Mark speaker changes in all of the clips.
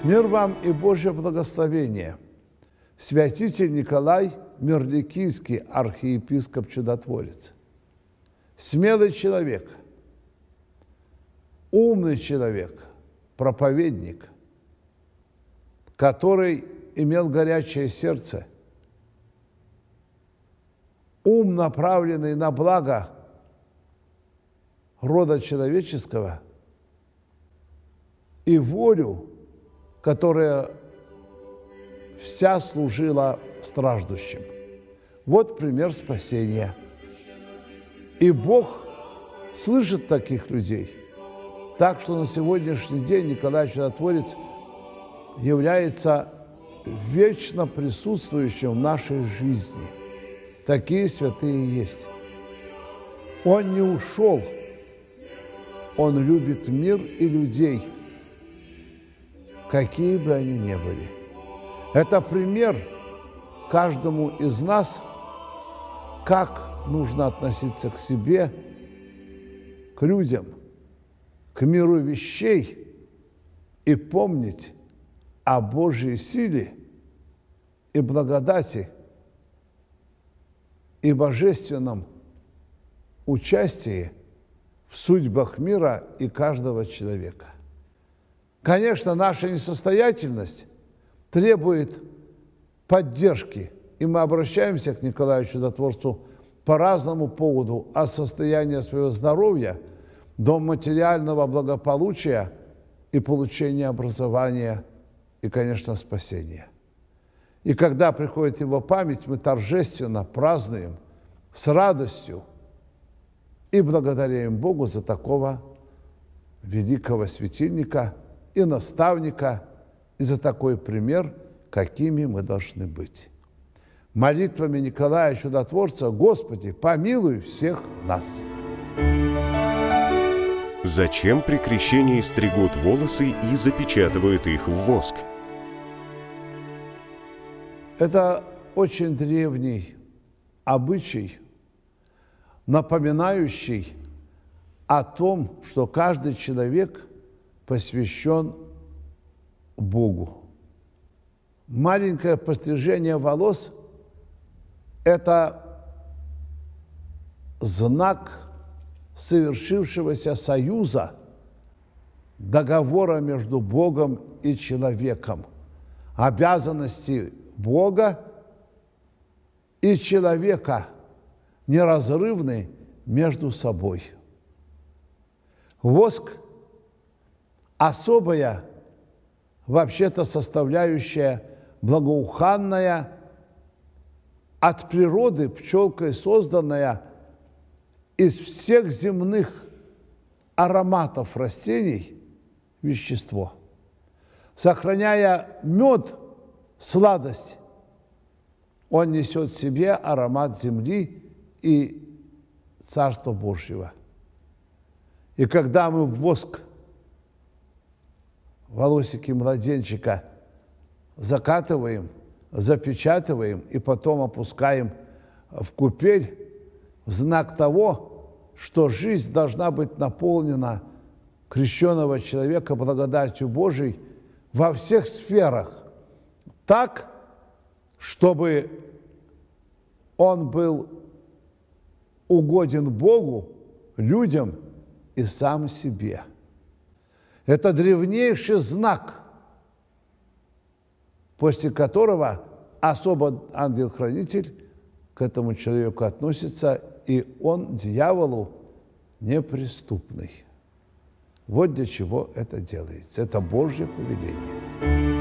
Speaker 1: Мир вам и Божье благословение. Святитель Николай Мирликийский, архиепископ-чудотворец. Смелый человек, умный человек, проповедник, который имел горячее сердце, ум, направленный на благо рода человеческого, и волю, которая вся служила страждущим. Вот пример спасения. И Бог слышит таких людей. Так что на сегодняшний день Николай Чудотворец является вечно присутствующим в нашей жизни. Такие святые есть. Он не ушел. Он любит мир и людей, какие бы они ни были. Это пример каждому из нас, как нужно относиться к себе, к людям, к миру вещей и помнить о Божьей силе и благодати и божественном участии в судьбах мира и каждого человека. Конечно, наша несостоятельность требует поддержки, и мы обращаемся к Николаю Чудотворцу по разному поводу, от состояния своего здоровья до материального благополучия и получения образования и, конечно, спасения. И когда приходит его память, мы торжественно празднуем с радостью и благодарим Богу за такого великого светильника и наставника, и за такой пример, какими мы должны быть. Молитвами Николая Чудотворца: Господи, помилуй всех нас.
Speaker 2: Зачем при крещении стригут волосы и запечатывают их в воск?
Speaker 1: Это очень древний обычай, напоминающий о том, что каждый человек посвящен Богу. Маленькое пострижение волос – это знак совершившегося союза, договора между Богом и человеком, обязанности Бога и человека неразрывны между собой. Воск – особая, вообще-то составляющая благоуханная, от природы пчелкой созданная из всех земных ароматов растений вещество. Сохраняя мед, сладость, он несет в себе аромат земли и Царства Божьего. И когда мы в воск волосики младенчика закатываем, запечатываем и потом опускаем в купель в знак того, что жизнь должна быть наполнена крещенного человека благодатью Божией во всех сферах, так, чтобы он был угоден Богу, людям и сам себе. Это древнейший знак, после которого особо ангел-хранитель к этому человеку относится, и он дьяволу неприступный. Вот для чего это делается. Это Божье повеление.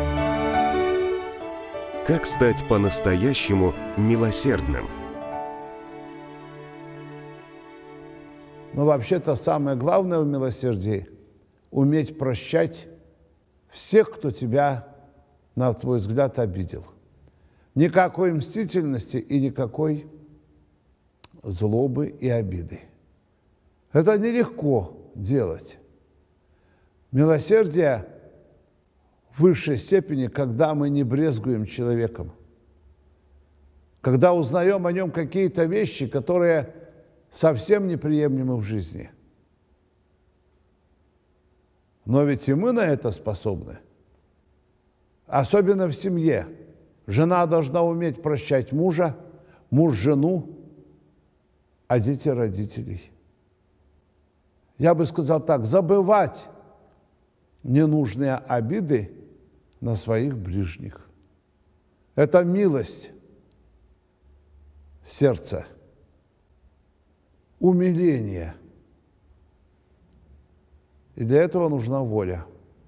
Speaker 2: Как стать по-настоящему милосердным?
Speaker 1: Но вообще-то самое главное в милосердии – уметь прощать всех, кто тебя, на твой взгляд, обидел. Никакой мстительности и никакой злобы и обиды. Это нелегко делать. Милосердие в высшей степени, когда мы не брезгуем человеком, когда узнаем о нем какие-то вещи, которые совсем неприемлемы в жизни. Но ведь и мы на это способны. особенно в семье. Жена должна уметь прощать мужа, муж жену, а дети родителей. Я бы сказал так, забывать ненужные обиды на своих ближних. Это милость сердца, умиление. И для этого нужна воля.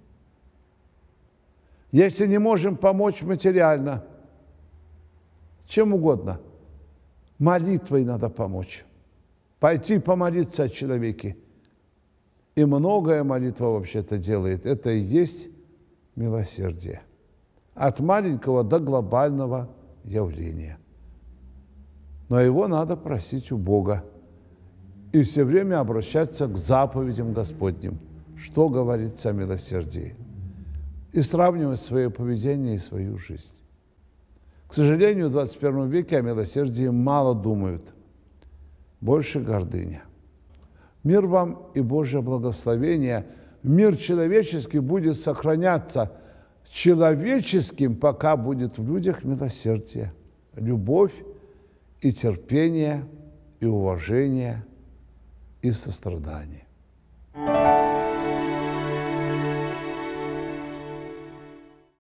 Speaker 1: Если не можем помочь материально, чем угодно, молитвой надо помочь. Пойти помолиться о человеке. И многое молитва вообще-то делает. Это и есть милосердие. От маленького до глобального явления. Но его надо просить у Бога. И все время обращаться к заповедям Господним. Что говорится о милосердии. И сравнивать свое поведение и свою жизнь. К сожалению, в 21 веке о милосердии мало думают. Больше гордыня. Мир вам и Божье благословение. Мир человеческий будет сохраняться человеческим, пока будет в людях милосердие, любовь и терпение, и уважение, и сострадание.